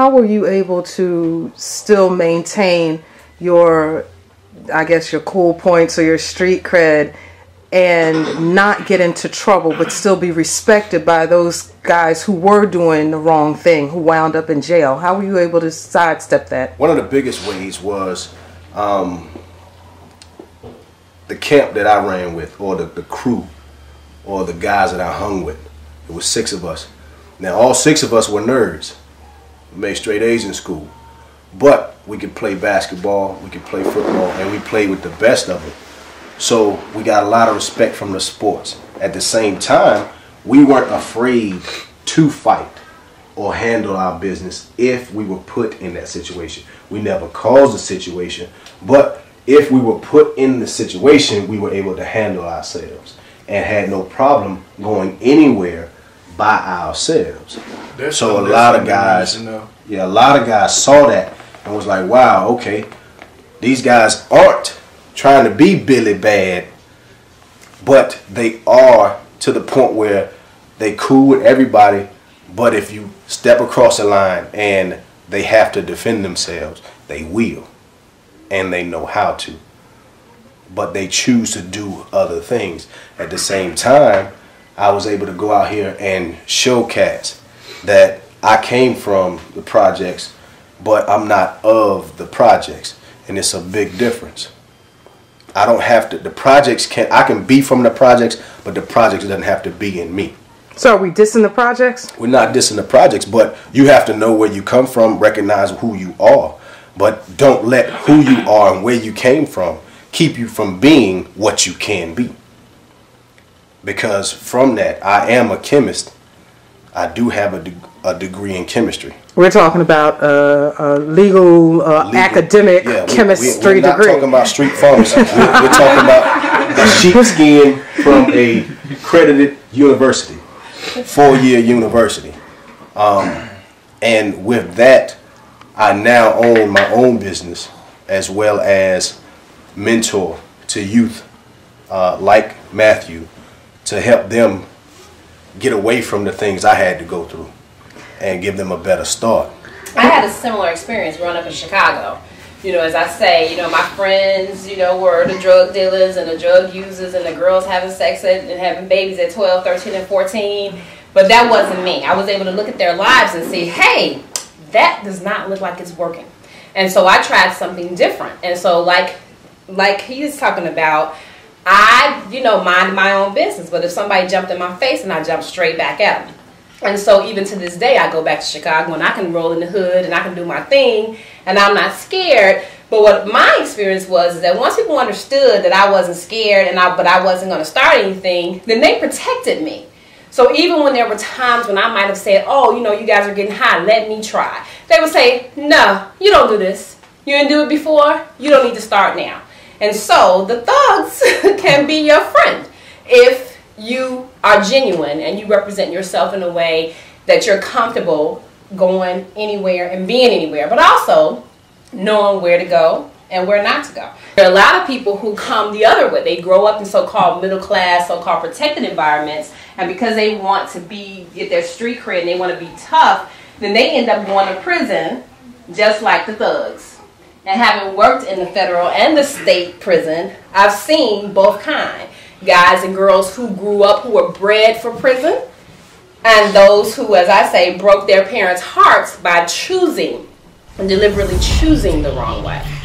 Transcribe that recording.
how were you able to still maintain your, I guess, your cool points or your street cred and not get into trouble, but still be respected by those guys who were doing the wrong thing, who wound up in jail? How were you able to sidestep that? One of the biggest ways was the camp that I ran with, or the crew, or the guys that I hung with. It was 6 of us. Now, all 6 of us were nerds. We made straight A's in school. But we could play basketball, we could play football, and we played with the best of them. So we got a lot of respect from the sports. At the same time, we weren't afraid to fight or handle our business if we were put in that situation. We never caused the situation, but if we were put in the situation, we were able to handle ourselves and had no problem going anywhere by ourselves. So a lot of guys, a lot of guys saw that and was like, wow, okay, these guys aren't trying to be Billy Bad, but they are to the point where they cool with everybody, but if you step across the line and they have to defend themselves, they will, and they know how to, but they choose to do other things. At the same time, I was able to go out here and show cats that I came from the projects, but I'm not of the projects, and it's a big difference. I don't have to, I can be from the projects, but the projects doesn't have to be in me. So are we dissing the projects? We're not dissing the projects, but you have to know where you come from, recognize who you are, but don't let who you are and where you came from keep you from being what you can be. Because from that, I am a chemist. I do have a degree in chemistry. We're talking about a legal academic chemistry degree. We're not talking about street pharmacy. we're talking about a sheepskin from a accredited university, 4-year university. And with that, I now own my own business as well as mentor to youth like Matthew to help them get away from the things I had to go through and give them a better start. I had a similar experience growing up in Chicago. You know, as I say, you know, my friends, you know, were the drug dealers and the drug users and the girls having sex and having babies at 12, 13, and 14. But that wasn't me. I was able to look at their lives and see, hey, that does not look like it's working. And so I tried something different. And so like he's talking about, I, you know, mind my own business. But if somebody jumped in my face, and I jumped straight back at them. And so even to this day, I go back to Chicago and I can roll in the hood and I can do my thing and I'm not scared. But what my experience was is that once people understood that I wasn't scared but I wasn't going to start anything, then they protected me. So even when there were times when I might have said, oh, you know, you guys are getting high, let me try. They would say, no, you don't do this. You didn't do it before. You don't need to start now. And so the thugs can be your friend if you are genuine and you represent yourself in a way that you're comfortable going anywhere and being anywhere, but also knowing where to go and where not to go. There are a lot of people who come the other way. They grow up in so-called middle class, so-called protected environments, and because they want to get their street cred and they want to be tough, then they end up going to prison just like the thugs. And having worked in the federal and the state prison, I've seen both kinds. Guys and girls who grew up, who were bred for prison, and those who, as I say, broke their parents' hearts by choosing, and deliberately choosing the wrong way.